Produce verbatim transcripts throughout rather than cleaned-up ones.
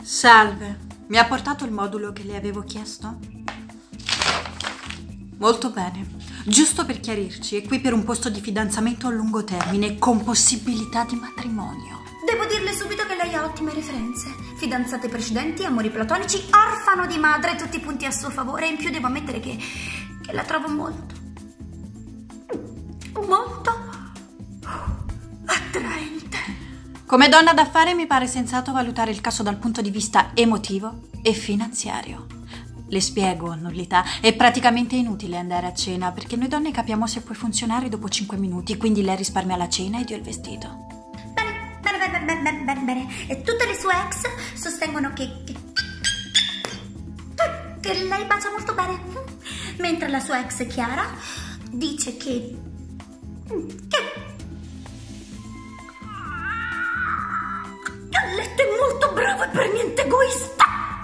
Salve, mi ha portato il modulo che le avevo chiesto? Molto bene. Giusto per chiarirci, è qui per un posto di fidanzamento a lungo termine con possibilità di matrimonio. Devo dirle subito che lei ha ottime referenze. Fidanzate precedenti, amori platonici, orfano di madre, tutti punti a suo favore. In più devo ammettere che, che la trovo molto, molto attraente. Come donna d'affari mi pare sensato valutare il caso dal punto di vista emotivo e finanziario. Le spiego, nullità, è praticamente inutile andare a cena perché noi donne capiamo se puoi funzionare dopo cinque minuti, quindi lei risparmia la cena ed io il vestito. Bene, bene, bene, bene, bene, bene, bene. E tutte le sue ex sostengono che, che, che lei bacia molto bene, mentre la sua ex Chiara dice che... che... Letto è molto bravo e per niente egoista.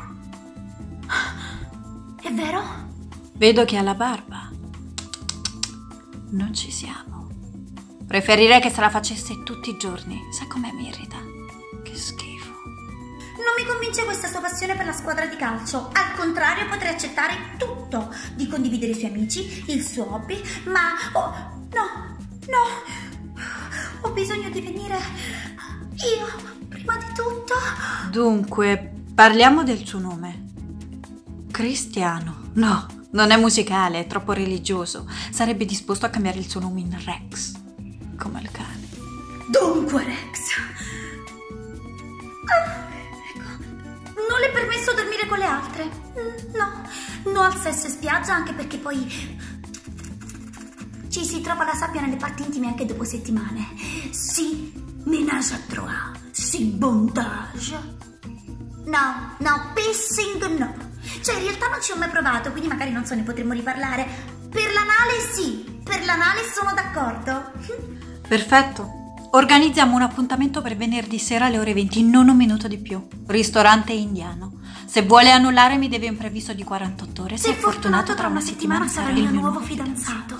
È vero? Vedo che ha la barba. Non ci siamo. Preferirei che se la facesse tutti i giorni. Sai com'è, mi irrita? Che schifo. Non mi convince questa sua passione per la squadra di calcio. Al contrario, potrei accettare tutto. Di condividere i suoi amici, il suo hobby, ma... Oh, no, no. Ho bisogno di venire io... prima di tutto. Dunque, parliamo del suo nome. Cristiano. No, non è musicale, è troppo religioso. Sarebbe disposto a cambiare il suo nome in Rex, come il cane. Dunque, Rex. Ah, ecco. Non le è permesso dormire con le altre. No, no al sesso in spiaggia, anche perché poi ci si trova la sabbia nelle parti intime anche dopo settimane. Sì, ménage à trois. Sì, bondage. No, no, pissing no. Cioè, in realtà non ci ho mai provato, quindi magari non so, ne potremmo riparlare. Per l'anale sì, per l'anale sono d'accordo. Perfetto. Organizziamo un appuntamento per venerdì sera alle ore venti, non un minuto di più. Ristorante indiano. Se vuole annullare mi deve un previsto di quarantotto ore. Se, Se è fortunato, tra una settimana, settimana sarà il mio nuovo fidanzato. fidanzato.